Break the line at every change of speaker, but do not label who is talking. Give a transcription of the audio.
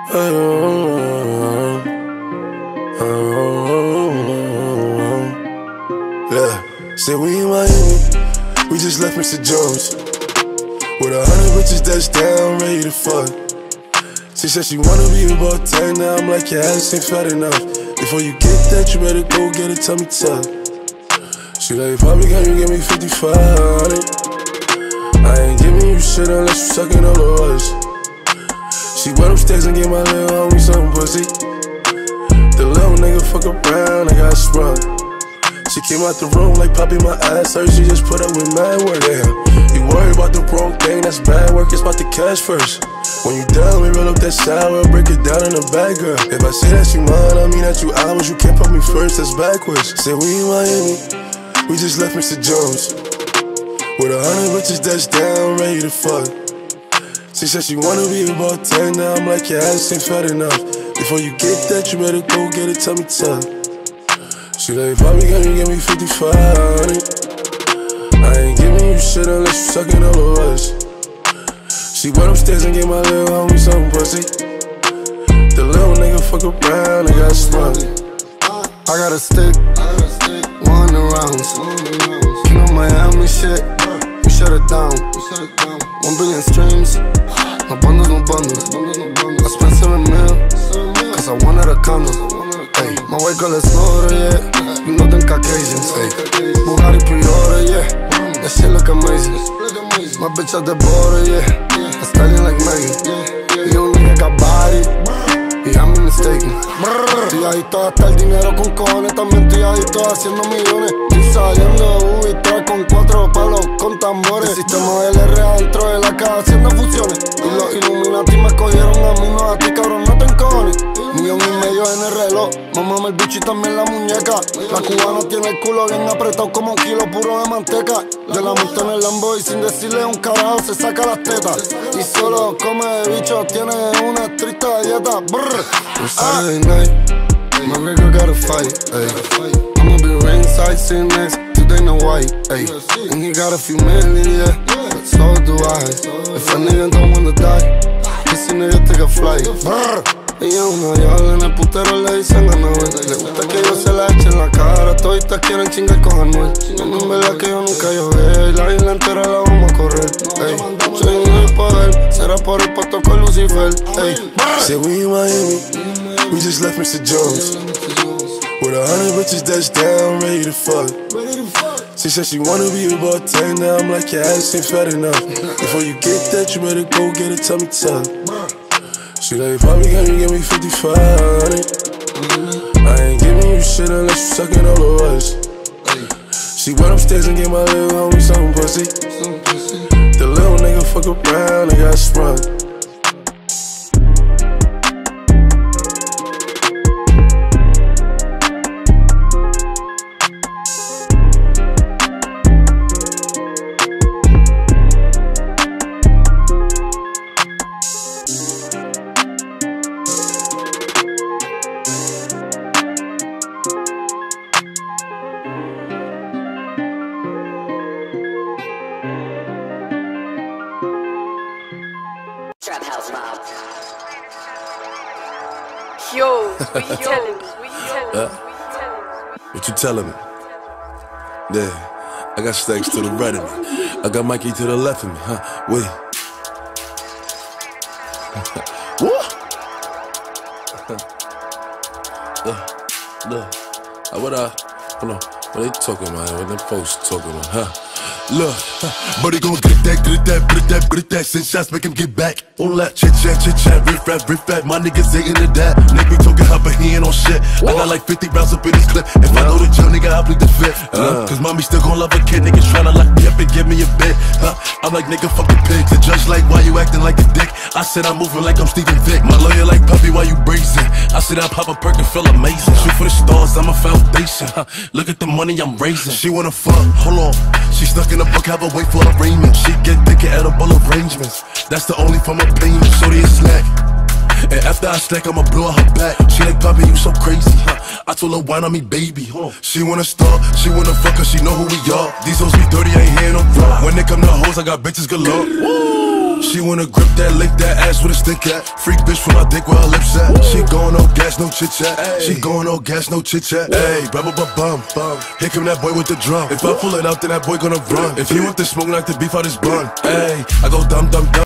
Yeah, said we in Miami, we just left Mr. Jones with 100 bitches that's down, ready to fuck. She said she wanna be about 10 now, I'm like, yeah, this ain't fat enough. Before you get that, you better go get a tummy tuck. She like, probably can you give me 5500? I ain't giving you shit unless you sucking all of us. She went upstairs and gave my little homie some pussy. The little nigga fuck around, I got sprung. She came out the room like popping my ass hurt. She just put up with mad work. Damn, you worry about the wrong thing, that's bad work. It's about the cash first. When you down, we roll up that sour, break it down in the bag, girl. If I say that you mine, I mean that you ours. You can't put me first, that's backwards. Said we in Miami, we just left Mr. Jones with 100 bitches that's down, ready to fuck. She said she wanna be about 10 now, I'm like, yeah, this ain't fat enough. Before you get that, you better go get a tummy tuck. She like, probably can you give me 5500? I ain't giving you shit unless you sucking all of us. She went upstairs and gave my little homie some pussy. The little nigga fuck around and got sprung.
I got a stick, 100 rounds. King of Miami shit, we shut it down. 1 billion streams, no bundles, no bundles. I spent 7 mil, cause I wanted a condo. Ay, my white girl is slaughter, yeah. You know them Caucasians, ay. Bugatti pre-order, yeah. That shit look amazing. My bitch at the border, yeah. I styling like Megan. Young nigga got body, y I'm mistaken. Estoy adicto hasta el dinero con cojones. También estoy adicto haciendo millones. Estoy saliendo de Ubitrack con 4 palos con tambores. El sistema LR adentro de la caja haciendo fusiones. Y los Illuminati me escogieron a mí, no a ti, cabrón, no te encojones. 1,5 millones en el reloj, mamame el bicho y también la muñeca. La cubana tiene el culo bien apretado como un kilo puro de manteca. De la monta en el Lambo y sin decirle un carajo se saca las tetas. Y solo come de bicho, tiene una estricta dieta. It's Saturday night, my nigga gotta fight, ayy. I'ma be ringside, sitting next to Dana White, ayy. And he got a few million, yeah, but so do I. If a nigga don't wanna die, ese nigga take a flight. Ella es una diabla, en el putero le dicen a Anuel. Le gusta que yo se la eche en la cara, toditas quieren chingar con Anuel. En verdad que yo nunca lloré, la isla entera la vamos a correr, ey. Soy un del poder, será por el pacto con Lucifer, ey.
Said we in Miami, we just left Mr. Jones with 100 bitches that's down, ready to fuck. She said she wanna be about 10 now, I'm like, yeah, this ain't fat enough. Before you get that, you better go get a tummy tuck. She like, probably can you give me 5500? I ain't giving you shit unless you sucking all of us. She went upstairs and gave my little homie some pussy. The little nigga fuck around and got sprung.
Trap House Mob.
Yo, what you telling me?
What you telling me? Yeah, I got Stacks to the right of me. I got Mikey to the left of me, huh? Wait. What? What they talking about? What them folks talking about, huh?
Look, but he gon' get that, send shots, make him get back. All that chit chat, riff rap, my niggas ain't into that. Nigga be talking hot, but he ain't on shit. I got like 50 rounds up in this clip. If I know the jail, nigga, I'll plead the fifth. Cause mommy still gon' love a kid, niggas tryna lock me up and give me a bit. I'm like, nigga, fuck the pig. The judge like, why you acting like a dick? I said I'm moving like I'm Steven Vick. My lawyer like, puppy, why you brazen? I said I pop a perk and feel amazing. Shoot for the stars, I'm a foundation. Look at the money I'm raising. She wanna fuck, hold on. She stuck in the book, have her wait for arraignment. She get thicker edible arrangements. That's the only form of payment. Shorty a snack. And after I stack, I'ma blow her back. She like, Poppy, you so crazy. I told her, wine on me, baby. She wanna start, she wanna fuck her, she know who we are. These hoes be dirty, I ain't hearing no raw. When they come to hoes, I got bitches galore. She wanna grip that, lick that ass with a stick at. Freak bitch from my dick where her lips at. She going no gas, no chit chat. She going no gas, no chit chat. Hey, bum. Here come that boy with the drum. If I pull it out, then that boy gonna run. If he want the smoke, like the beef out his bun. Hey, I go dumb.